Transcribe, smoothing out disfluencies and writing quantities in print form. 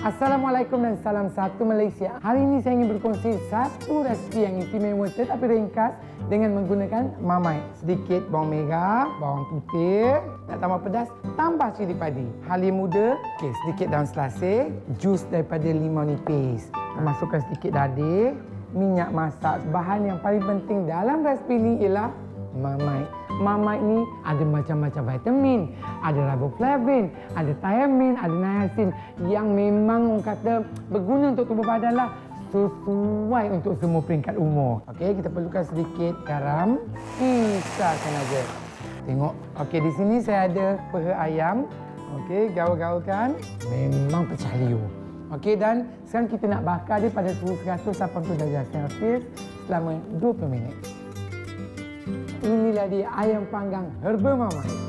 Assalamualaikum dan salam satu Malaysia. Hari ini saya ingin berkongsi satu resipi yang istimewa tetapi ringkas dengan menggunakan mamai. Sedikit bawang merah, bawang putih, nak tambah pedas, tambah cili padi. Halia muda, sedikit daun selasih, jus daripada limau nipis. Masukkan sedikit dadir, minyak masak. Bahan yang paling penting dalam resipi ini ialah mamai. Mamai ini ada macam-macam vitamin, ada riboflavin, ada thiamin, ada niacin yang memang orang kata berguna untuk tubuh badan lah, sesuai untuk semua peringkat umur. Okey, kita perlukan sedikit garam, pisahkan aja. Tengok. Okey, di sini saya ada peha ayam. Okey, gaul-gaulkan. Memang pecah liur. Okey, dan sekarang kita nak bakar dia pada suhu 180 darjah Celsius selama 20 minit. Inilah dia ayam panggang herba mamai.